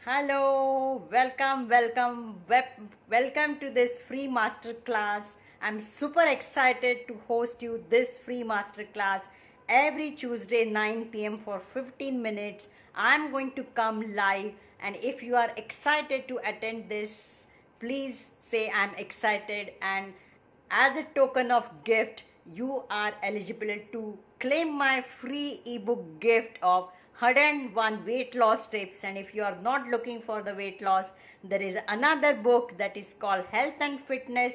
Hello, welcome to this free master class. I'm super excited to host you this free master class every Tuesday 9 p.m. for 15 minutes. I'm going to come live, and if you are excited to attend this, please say I'm excited, and as a token of gift, you are eligible to claim my free ebook gift of 101 weight loss tips. And if you are not looking for the weight loss, there is another book that is called Health and Fitness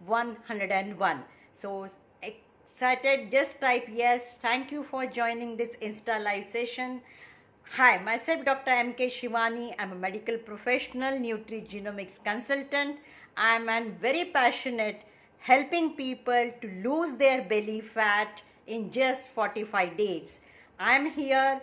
101. So excited, just type yes. Thank you for joining this Insta live session. Hi, myself Dr. M.K. Shivani. I'm a medical professional, Nutri-Genomics consultant. I'm very passionate helping people to lose their belly fat in just 45 days. I'm here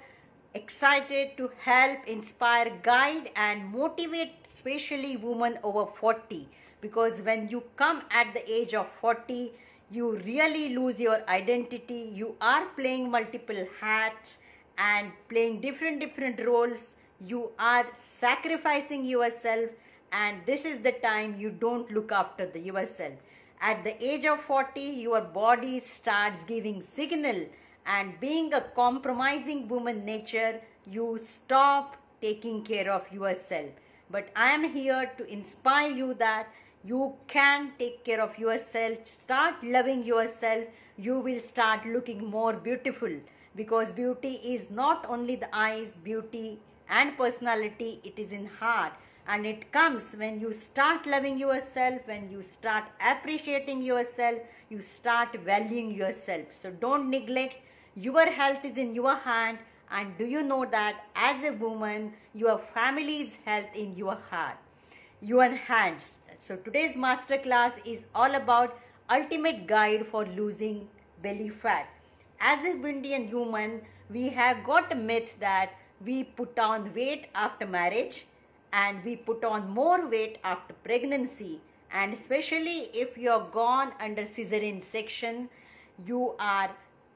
excited to help, inspire, guide and motivate especially women over 40, because when you come at the age of 40, you really lose your identity. You are playing multiple hats and playing different roles. You are sacrificing yourself, and this is the time you don't look after yourself. At the age of 40, your body starts giving signal, and being a compromising woman nature, you stop taking care of yourself. But I am here to inspire you that you can take care of yourself. Start loving yourself. You will start looking more beautiful, because beauty is not only the eyes, beauty and personality, it is in heart. And it comes when you start loving yourself, when you start appreciating yourself, you start valuing yourself. So don't neglect. Your health is in your hand, and do you know that as a woman, your family's health in your heart, your hands. So today's masterclass is all about ultimate guide for losing belly fat. As a Indian woman, we have got a myth that we put on weight after marriage and we put on more weight after pregnancy, and especially if you're gone under cesarean section, you are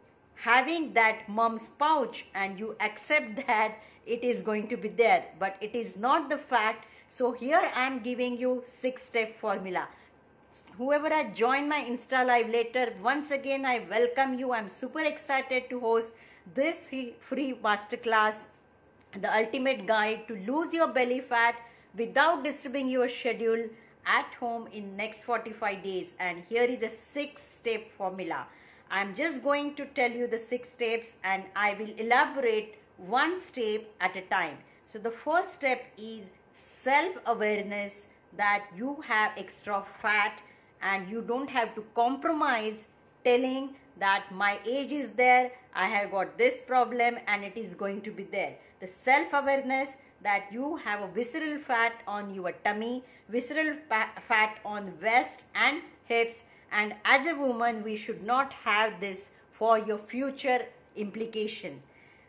having that mom's pouch and you accept that it is going to be there, but it is not the fact. So here I am giving you 6-step formula. Whoever has joined my Insta live later, once again I welcome you. I'm super excited to host this free masterclass, the ultimate guide to lose your belly fat without disturbing your schedule at home in next 45 days. And here is a 6-step formula. I'm just going to tell you the 6 steps, and I will elaborate one step at a time. So the first step is self-awareness, that you have extra fat and you don't have to compromise telling that my age is there, I have got this problem and it is going to be there. The self-awareness that you have a visceral fat on your tummy, visceral fat on waist and hips, and as a woman we should not have this for your future implications.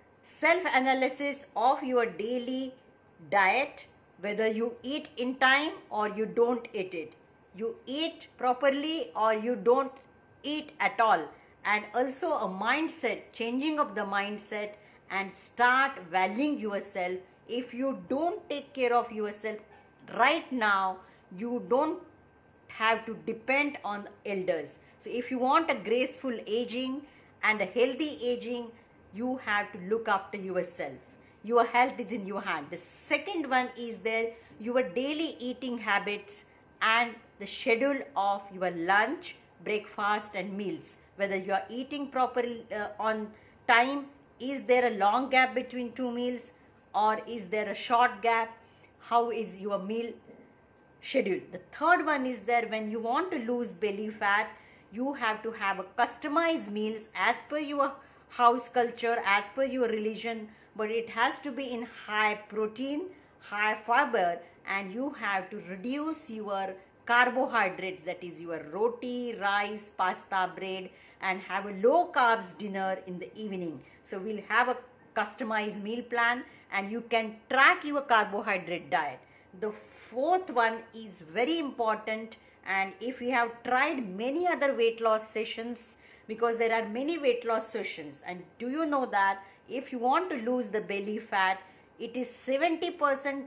Self-analysis of your daily diet, whether you eat in time or you don't eat it, you eat properly or you don't eat at all, and also a mindset, changing of the mindset, and start valuing yourself. If you don't take care of yourself right now, you don't have to depend on elders. So if you want a graceful aging and a healthy aging, you have to look after yourself. Your health is in your hand. The second one is there, your daily eating habits and the schedule of your lunch, breakfast and meals. Whether you are eating properly on time, is there a long gap between 2 meals or is there a short gap? How is your meal schedule? The third one is there, when you want to lose belly fat, you have to have a customized meals as per your house culture, as per your religion, but it has to be in high protein, high fiber, and you have to reduce your carbohydrates, that is your roti, rice, pasta, bread, and have a low carbs dinner in the evening. So we'll have a customized meal plan and you can track your carbohydrate diet. The fourth one is very important, and if you have tried many other weight loss sessions, because there are many weight loss sessions, and do you know that if you want to lose the belly fat, it is 70%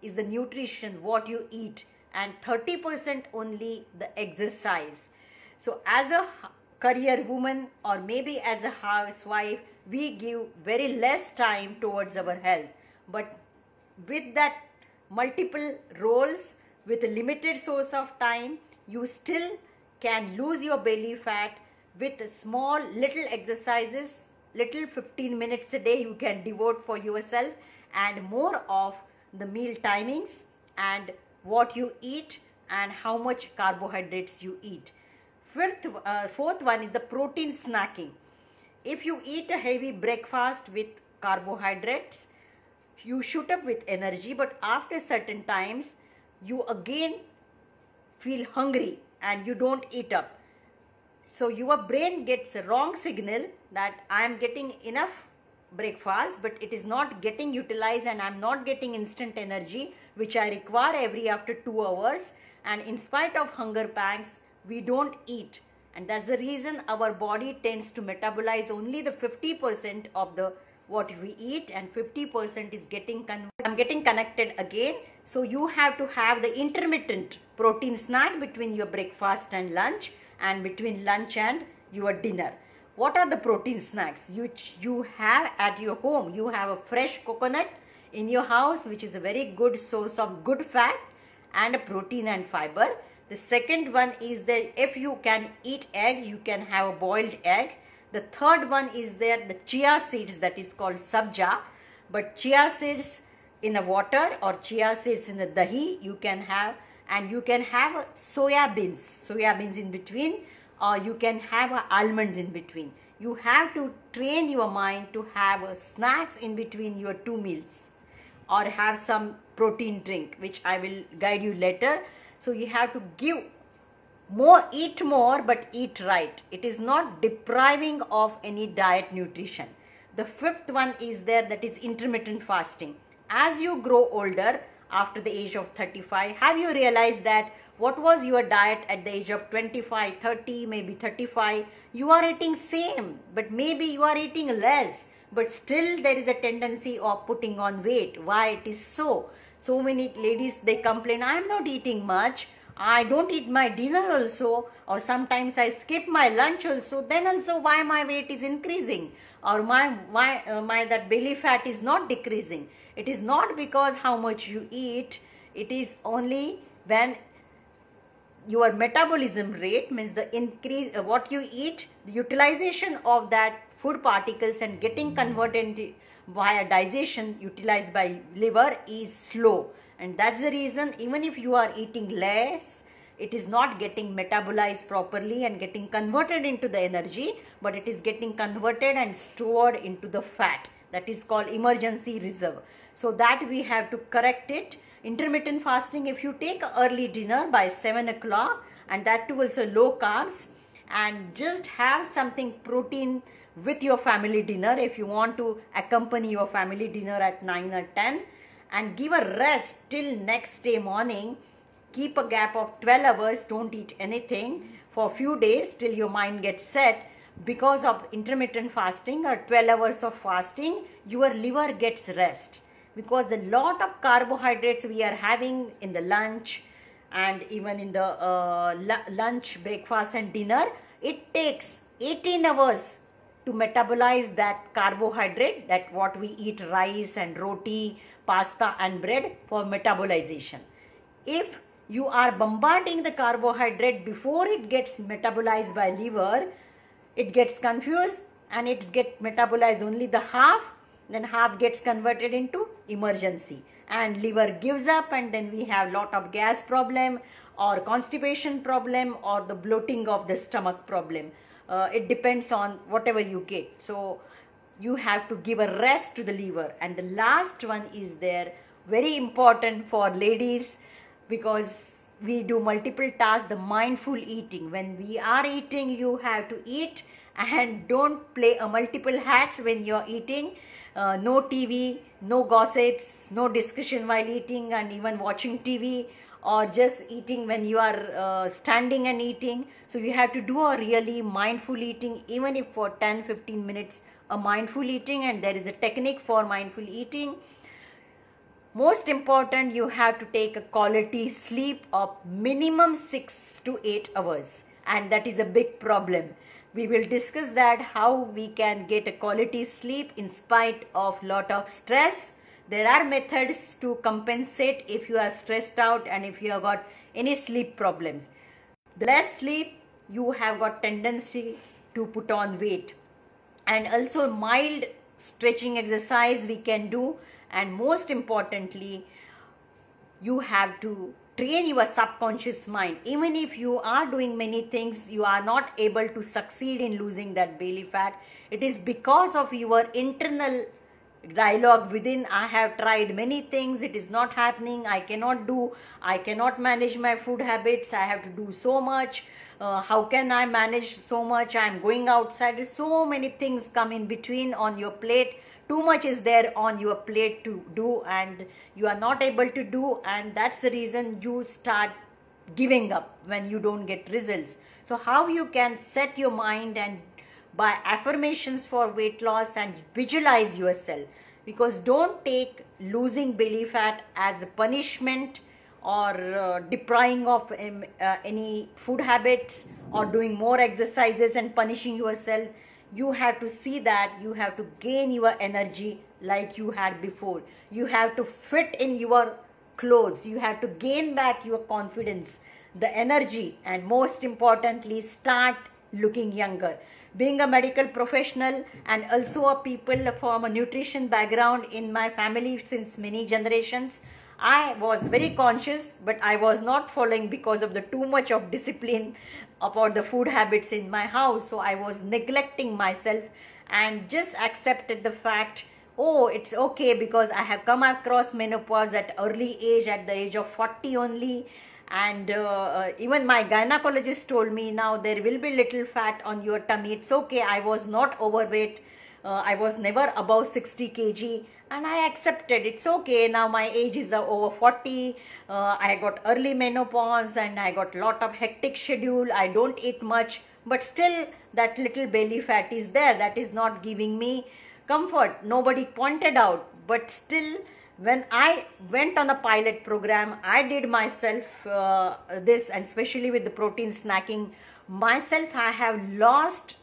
is the nutrition, what you eat, and 30% only the exercise. So as a career woman or maybe as a housewife, we give very less time towards our health. But with that multiple roles, with a limited source of time, you still can lose your belly fat with small little exercises, little 15 minutes a day you can devote for yourself, and more of the meal timings and what you eat and how much carbohydrates you eat. Fourth one is the protein snacking. If you eat a heavy breakfast with carbohydrates, you shoot up with energy, but after certain times you again feel hungry and you don't eat up. So your brain gets a wrong signal that I am getting enough breakfast, but it is not getting utilized and I am not getting instant energy which I require every after 2 hours, and in spite of hunger pangs we don't eat, and that's the reason our body tends to metabolize only the 50% of the what we eat, and 50% is getting I'm getting connected again. So you have to have the intermittent protein snack between your breakfast and lunch, and between lunch and your dinner. What are the protein snacks you have at your home? You have a fresh coconut in your house, which is a very good source of good fat and a protein and fiber. The second one is that if you can eat egg, you can have a boiled egg. The third one is there the chia seeds, that is called sabja, but chia seeds in a water or chia seeds in the dahi you can have, and you can have soya beans in between, or you can have almonds in between. You have to train your mind to have snacks in between your 2 meals, or have some protein drink, which I will guide you later. So you have to give more, eat more, but eat right. It is not depriving of any diet nutrition. The fifth one is there, that is intermittent fasting. As you grow older, after the age of 35, have you realized that what was your diet at the age of 25, 30, maybe 35? You are eating same, but maybe you are eating less, but still there is a tendency of putting on weight. Why it is so? So many ladies, they complain, I am not eating much, I don't eat my dinner also, or sometimes I skip my lunch also, then also why my weight is increasing, or my that belly fat is not decreasing. It is not because how much you eat, it is only when your metabolism rate, means the increase what you eat, the utilization of that food particles and getting converted via digestion utilized by liver is slow, and that's the reason even if you are eating less, it is not getting metabolized properly and getting converted into the energy, but it is getting converted and stored into the fat, that is called emergency reserve. So that we have to correct it. Intermittent fasting, if you take early dinner by 7 o'clock, and that too also low carbs, and just have something protein with your family dinner if you want to accompany your family dinner at 9 or 10, and give a rest till next day morning. Keep a gap of 12 hours, don't eat anything for a few days till your mind gets set. Because of intermittent fasting or 12 hours of fasting, your liver gets rest, because the lot of carbohydrates we are having in the lunch and even in the lunch, breakfast and dinner, it takes 18 hours to metabolize that carbohydrate, that what we eat, rice and roti, pasta and bread, for metabolization. If you are bombarding the carbohydrate before it gets metabolized by liver, it gets confused and it gets metabolized only the half, then half gets converted into emergency and liver gives up, and then we have lot of gas problem or constipation problem or the bloating of the stomach problem. It depends on whatever you get. So you have to give a rest to the liver. And the last one is there, very important for ladies, because we do multiple tasks, the mindful eating. When we are eating, you have to eat and don't play multiple hats when you're eating. No TV, no gossips, no discussion while eating and even watching TV, or just eating when you are standing and eating. So you have to do a really mindful eating, even if for 10-15 minutes a mindful eating, and there is a technique for mindful eating. Most important, you have to take a quality sleep of minimum 6 to 8 hours, and that is a big problem. We will discuss that how we can get a quality sleep in spite of lot of stress. There are methods to compensate if you are stressed out and if you have got any sleep problems. The less sleep, you have got tendency to put on weight. And also mild stretching exercise we can do, and most importantly, you have to train your subconscious mind. Even if you are doing many things, you are not able to succeed in losing that belly fat. It is because of your internal dialogue within. I have tried many things, it is not happening, I cannot manage my food habits, I have to do so much. How can I manage so much? I am going outside. So many things come in between on your plate. Too much is there on your plate to do, and you are not able to do, and that's the reason you start giving up when you don't get results. So how you can set your mind and by affirmations for weight loss and visualize yourself, because don't take losing belly fat as a punishment or depriving of any food habits or doing more exercises and punishing yourself. You have to see that you have to gain your energy like you had before. You have to fit in your clothes. You have to gain back your confidence, the energy, and most importantly, start looking younger. Being a medical professional and also a people from a nutrition background in my family since many generations, I was very conscious, but I was not following because of the too much of discipline about the food habits in my house. So I was neglecting myself and just accepted the fact, oh, it's okay because I have come across menopause at early age, at the age of 40 only. And even my gynecologist told me, now there will be little fat on your tummy. It's okay. I was not overweight. I was never above 60 kg. And I accepted, it's okay, now my age is over 40, I got early menopause and I got lot of hectic schedule, I don't eat much, but still that little belly fat is there, that is not giving me comfort. Nobody pointed out, but still when I went on a pilot program, I did myself this, and especially with the protein snacking, myself I have lost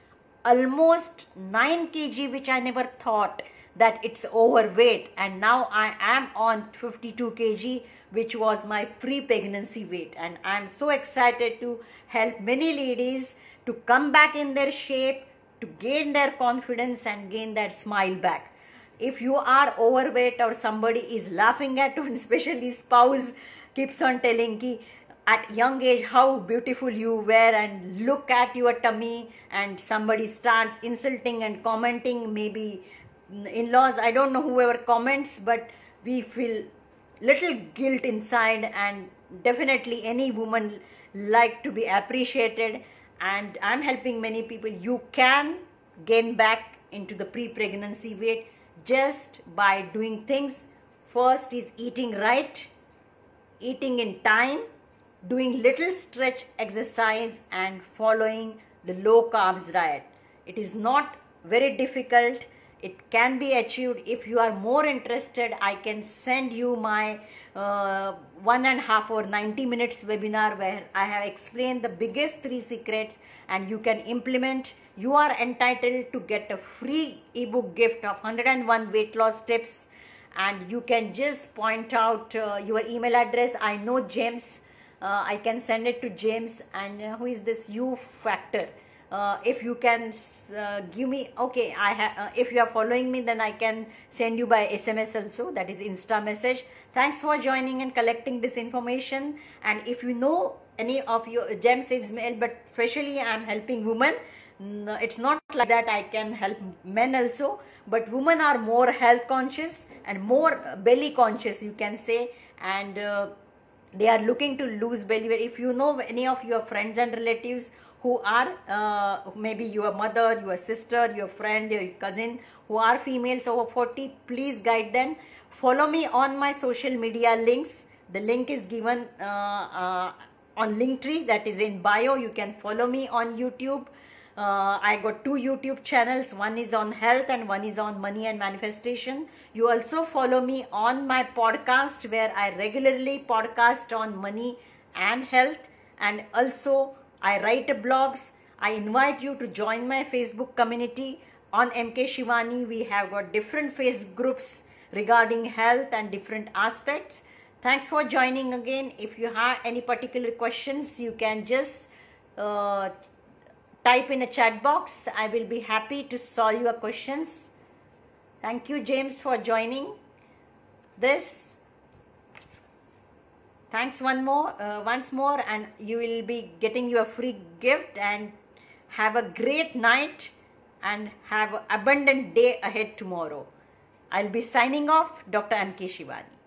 almost 9 kg, which I never thought that it's overweight, and now I am on 52 kg, which was my pre-pregnancy weight, and I'm so excited to help many ladies to come back in their shape, to gain their confidence and gain that smile back. If you are overweight or somebody is laughing at you, especially spouse keeps on telling ki at young age how beautiful you were and look at your tummy, and somebody starts insulting and commenting, maybe in-laws, I don't know, whoever comments, but we feel little guilt inside, and definitely any woman like to be appreciated, and I'm helping many people. You can gain back into the pre-pregnancy weight just by doing things. First is eating right, eating in time, doing little stretch exercise and following the low carbs diet. It is not very difficult. It can be achieved. If you are more interested, I can send you my 1.5 or 90 minutes webinar where I have explained the biggest 3 secrets and you can implement. You are entitled to get a free ebook gift of 101 weight loss tips, and you can just point out your email address. I know James. I can send it to James, and who is this U Factor? If you can give me, okay, I have. If you are following me, then I can send you by SMS also. That is Insta message. Thanks for joining and collecting this information. And if you know any of your James is male, but especially I am helping women. It's not like that I can help men also, but women are more health conscious and more belly conscious, you can say, and they are looking to lose belly weight. If you know any of your friends and relatives who are maybe your mother, your sister, your friend, your cousin who are females over 40, please guide them. Follow me on my social media links. The link is given on Linktree, that is in bio. You can follow me on YouTube. I got 2 YouTube channels. One is on health and one is on money and manifestation. You also follow me on my podcast where I regularly podcast on money and health, and also I write blogs. I invite you to join my Facebook community on MK Shivani. We have got different Facebook groups regarding health and different aspects. Thanks for joining again. If you have any particular questions, you can just type in a chat box. I will be happy to solve your questions. Thank you, James, for joining this. Thanks once more, and you will be getting your free gift. And have a great night and have an abundant day ahead tomorrow. I'll be signing off, Dr. MK Shivani.